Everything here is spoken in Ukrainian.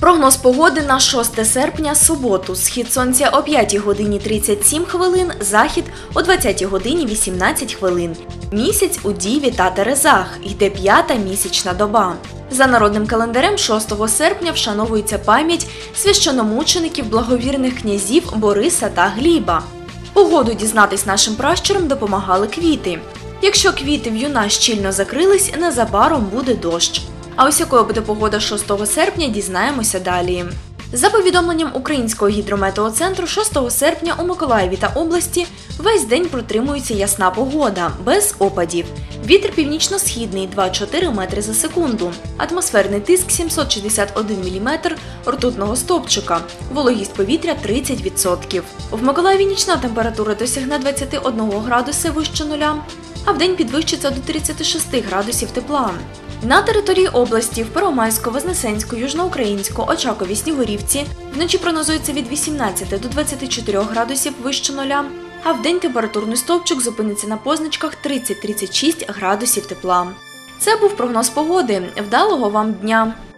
Прогноз погоди на 6 серпня, суботу. Схід сонця о 5 годині 37 хвилин, захід о 20 годині 18 хвилин. Місяць у Діві та Терезах. Йде 5-та місячна доба. За народним календарем 6 серпня вшановується пам'ять священномучеників благовірних князів Бориса та Гліба. Погоду дізнатись нашим пращурам допомагали квіти. Якщо квіти в'юна щільно закрились, незабаром буде дощ. А ось якою буде погода 6 серпня, дізнаємося далі. За повідомленням Українського гідрометеоцентру, 6 серпня у Миколаєві та області весь день протримується ясна погода, без опадів. Вітер північно-східний 2-4 метри за секунду. Атмосферний тиск 761 міліметр ртутного стовпчика. Вологість повітря 30%. В Миколаєві нічна температура досягне 21 градуса вище нуля, а вдень підвищиться до 36 градусів тепла. На території області в Первомайську, Вознесенську, Южноукраїнську, Очакові, Снігурівці вночі прогнозується від 18 до 24 градусів вище нуля, а вдень температурний стовпчик зупиниться на позначках 30-36 градусів тепла. Це був прогноз погоди. Вдалого вам дня!